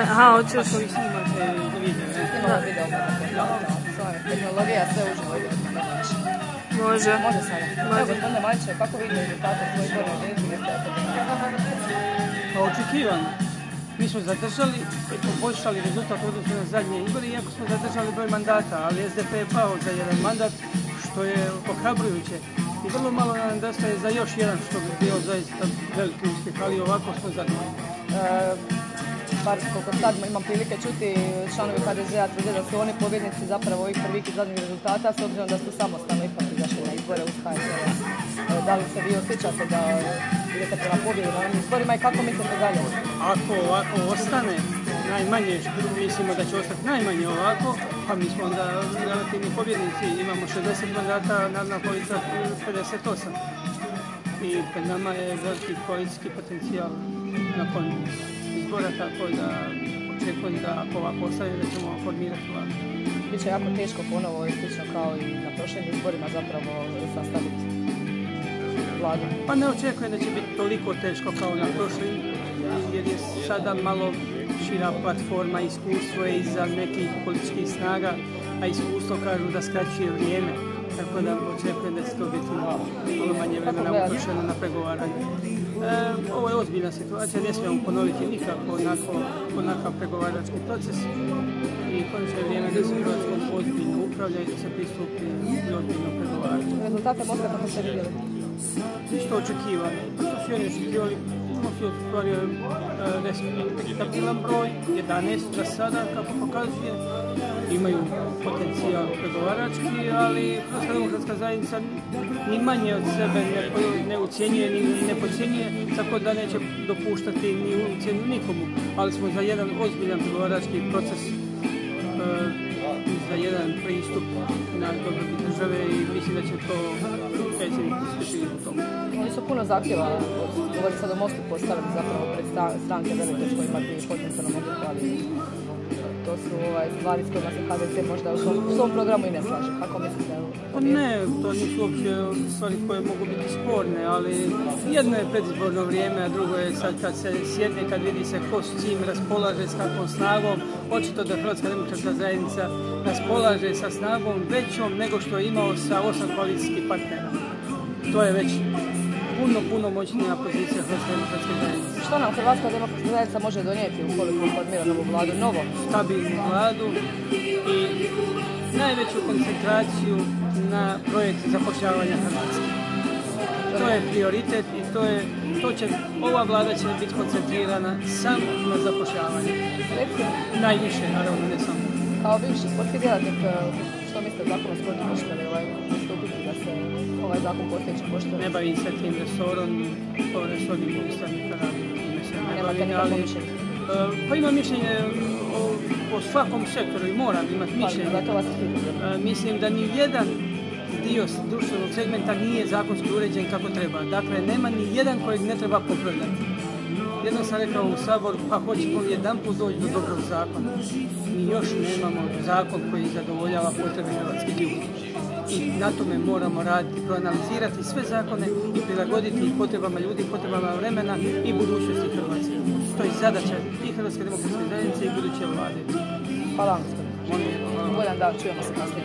Aha, hoćeš... Ako vi snimate video, ne? Snimamo video tehnologija sve uživo ide. Može. Može sada. Evo, gospodine Mariće, kako vidite rezultate svoje izborne jedinice gdje ste akademije? Pa očekivano. Mi smo zadržali i poboljšali rezultat odnosno na zadnje izbore, iako smo zadržali broj mandata, ali SDP je pao za jedan mandat, što je ohrabrujuće. I vrlo malo nam nedostaje za još jedan, što bi bio zaista veliki uspjeh, ali ovako smo zadovoljni. Bar koliko sad imam prilike čuti, članovi HDZ-a tvrde da su oni pobjednici zapravo ovih prvih i zadnjih rezultata, s obzirom da su samostalno ipak izašli na izbore uz HDZ. Da li se vi osjećate da idete prema pobjedi na ovim izborima i kako mislite dalje? Ako ovako ostane, najmanje mislimo da će ostati najmanje ovako, pa mi smo onda relativni pobjednici, imamo 60 mandata, Narodna koalicija 58. I pred nama je veliki koalicijski potencijal nakon izbora, tako da očekujem da ako ovako ostane da ćemo formirati vladu. Biće jako teško ponovo i slično kao i na prošlim izborima zapravo sastaviti vladu. Pa ne očekujem da će biti toliko teško kao na prošlim, jer je sada malo šira platforma, iskustvo je iza nekih političkih snaga, a iskustvo kažu da skraćuje vrijeme. Tako da očekujem da će to biti malo manje vremena utrošeno na pregovaranje. Ovo je ozbiljna situacija, ne smijemo ponoviti nikako onakav pregovarački proces i konačno je vrijeme da se Hrvatskom ozbiljno upravlja i da se pristupi i ozbiljno pregovaranju. Rezultate možda kako ste vidjeli? Isto očekivano. To su oni očekivali, Mosio ostvario respektabilan broj, 11 za sada, kako pokazuje. Imaju potencijal pregovarački, ali Hrvatska demokratska zajednica ni manje od sebe ne ucijenjuje ni ne podcjenjuje, tako da neće dopuštati ni ucjenu nikomu. Ali smo za jedan ozbiljan pregovarački proces, za jedan pristup na dobrobit države i mislim da će to predsjednik uspjeti u tomu. Oni su puno zahtjeva, govori sad o Mostu, postavili zapravo pred stranke velike s kojima bi potencijalno mogli koaliciju. To su stvari s kojima se HDZ možda u svom programu i ne slaže. Kako mislite? Pa ne, to nisu uopće stvari koje mogu biti sporne, ali jedno je predizborno vrijeme, a drugo je sad kad se sjedne, kad vidi se ko s čim raspolaže, s kakvom snagom. Očito da Hrvatska demokratska zajednica raspolaže sa snagom većom nego što je imao sa 8 koalicijskih partnera. To je već puno moćnija pozicija Hrvatske demokratske zajednice. Što nam Hrvatska demokratska zajednica može donijeti ukoliko formira novu vladu, novo? Stabilnu vladu i najveću koncentraciju na projekt zapošljavanja Hrvatske. To je prioritet i ova vlada će biti koncentrirana samo na zapošljavanje. Najviše, naravno, ne samo. Kao bivši sportski djelatnik, što mislite zakon o sportu možete li pristupiti da se ovaj zakon postojeći poštuje? Ne bavim se tim resorom, to resorni ministar nikada Nemate nikakvo mišljenje? Pa imam mišljenje o svakom sektoru i moram imati mišljenje. Mislim da ni jedan dio društvenog segmenta nije zakonski uređen kako treba. Dakle, nema ni jedan kojeg ne treba popravljati. Jednom sam rekao u Saboru, pa hoćemo jedanput doći do dobrog zakona. Mi još nemamo zakon koji zadovoljava potrebe hrvatskih ljudi. I na tome moramo raditi, proanalizirati sve zakone i prilagoditi ih potrebama ljudi, potrebama vremena i budućnosti Hrvatske. To je zadaća i Hrvatske demokratske zajednice i buduće vlade. Hvala vam, gospodine. Voljan dan, čujemo se kasnije.